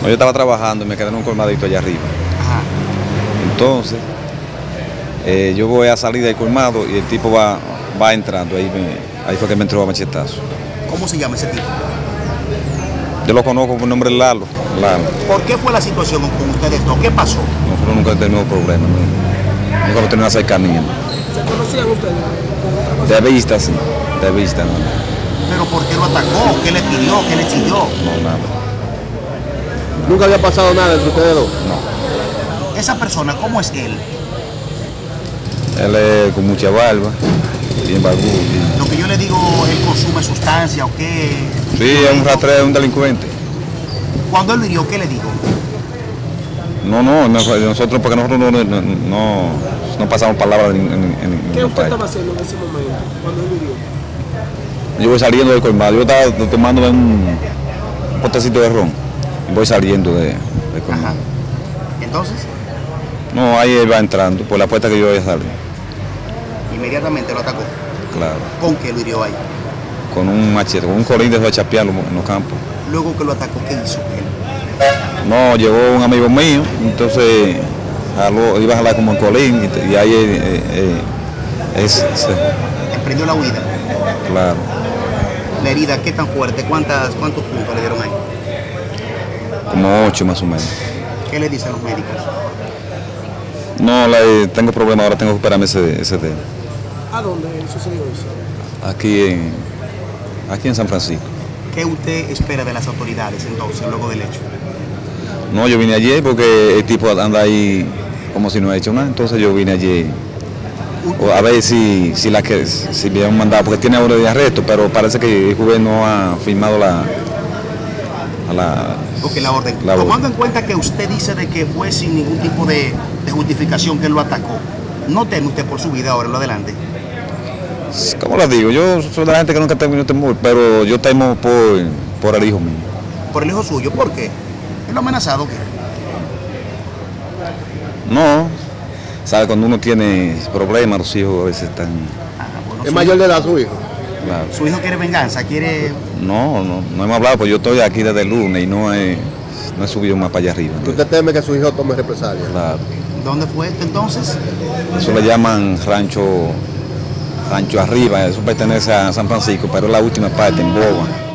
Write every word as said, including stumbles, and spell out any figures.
No, yo estaba trabajando y me quedé en un colmadito allá arriba. Ajá. Entonces, eh, yo voy a salir del colmado y el tipo va, va entrando. Ahí, me, ahí fue que me entró a machetazo. ¿Cómo se llama ese tipo? Yo lo conozco por el nombre de Lalo. Lalo. ¿Por qué fue la situación con ustedes dos? ¿Qué pasó? Nosotros nunca tenemos problemas. ¿No? Nunca hemos tenido una cercanía. ¿Se conocían ustedes? De vista, sí. De vista, no. ¿Pero por qué lo atacó? ¿Qué le pidió? ¿Qué le chilló? No, nada. ¿Nunca había pasado nada entre ustedes dos? No. Esa persona, ¿cómo es él? Él es con mucha barba, bien barbudo. Lo que yo le digo, ¿él consume sustancia o qué? Sí, es un rastreo, un delincuente. Cuando él lo hirió, ¿qué le dijo? No, no, nosotros, porque nosotros no, no, no, no pasamos palabras en, en, en ¿Qué en usted país. estaba haciendo en ese momento, cuando él hirió? Yo voy saliendo del colmado, yo estaba tomando un, un potecito de ron y voy saliendo de, del colmado. Ajá. ¿Entonces? No, ahí él va entrando, por la puerta que yo voy a salir. Inmediatamente lo atacó. Claro, ¿Con qué lo hirió ahí? con un machete, con un colín de esos de chapear en los campos. Luego que lo atacó, ¿qué hizo él? No, llegó un amigo mío, entonces jaló, iba a jalar como el colín y, y ahí eh, eh, es, se, Emprendió la huida. claro. La herida, ¿qué tan fuerte? ¿Cuántas, ¿Cuántos puntos le dieron ahí? Como ocho más o menos. ¿Qué le dicen los médicos? No, la, tengo problemas, ahora tengo que operarme ese, ese dedo. ¿A dónde sucedió eso? Aquí en, aquí en San Francisco. ¿Qué usted espera de las autoridades entonces, luego del hecho? No, yo vine ayer porque el tipo anda ahí como si no ha hecho nada, entonces yo vine ayer a ver si, si, la que, si me han mandado, porque tiene orden de arresto, pero parece que el juez no ha firmado la, la, Porque la orden. la orden. Tomando en cuenta que usted dice de que fue sin ningún tipo de, de justificación que él lo atacó, ¿no teme usted por su vida ahora en lo adelante? ¿Cómo lo digo? Yo soy de la gente que nunca temo temor, pero yo temo por, por el hijo mío. Por el hijo suyo, ¿por qué? ¿Él lo ha amenazado? ¿Qué? No, sabe, cuando uno tiene problemas, los hijos a veces están, Ah, bueno, ¿Es su, mayor de edad su hijo? claro. su hijo quiere venganza, quiere... No, no, no hemos hablado, pues yo estoy aquí desde el lunes y no he, no he subido más para allá arriba. ¿Usted teme que su hijo tome represalias? Claro. ¿Dónde fue esto entonces? Eso le llaman rancho, rancho arriba, eso pertenece a San Francisco, pero es la última parte, en Boba.